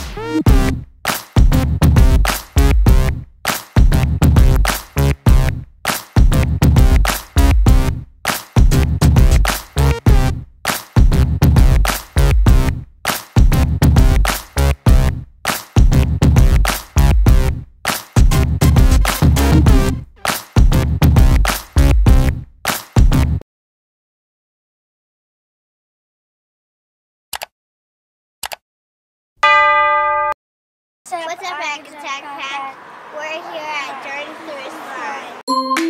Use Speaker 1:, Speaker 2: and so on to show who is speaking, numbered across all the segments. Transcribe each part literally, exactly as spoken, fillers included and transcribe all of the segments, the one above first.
Speaker 1: What's up, Attack Pack? We're here at Jordan Thrift Line.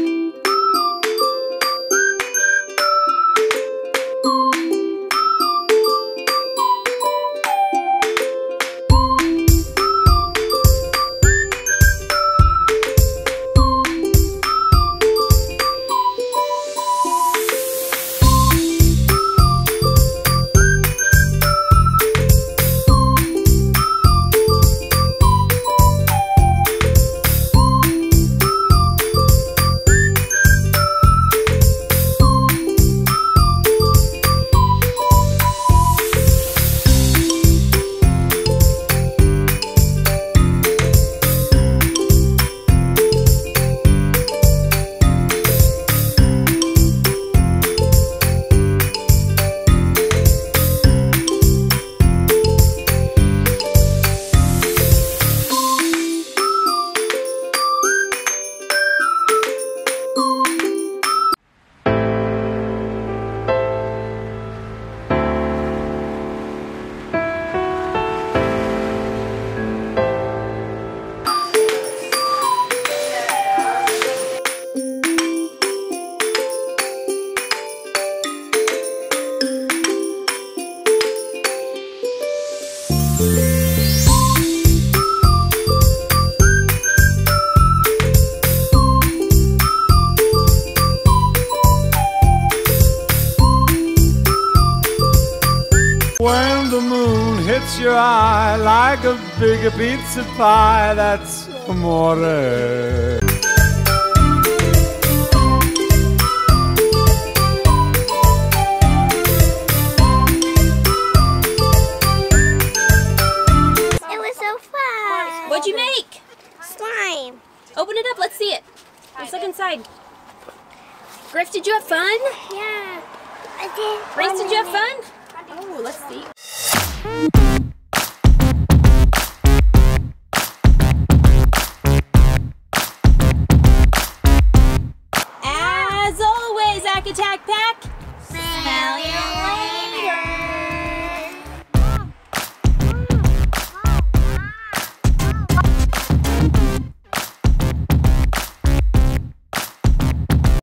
Speaker 2: When the moon hits your eye like a big pizza pie, that's amore.
Speaker 1: It was so fun.
Speaker 3: What'd you make?
Speaker 1: Slime.
Speaker 3: Open it up, let's see it. Let's look inside. Griff, did you have fun?
Speaker 1: Yeah, I did.
Speaker 3: Grace, did you have fun? Oh, let's see.